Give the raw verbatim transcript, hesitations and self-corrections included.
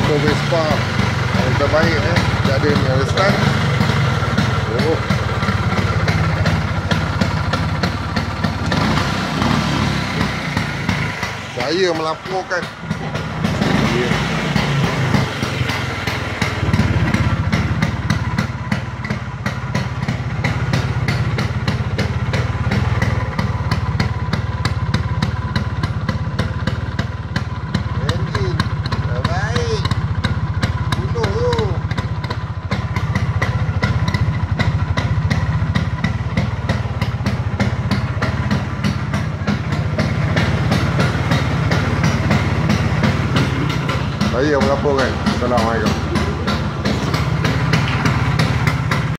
motor Vespa yang terbaik eh. Dia ada ni, ada stand. Oh. Saya melaporkan. Yeah. Saya melaporkan. Assalamualaikum.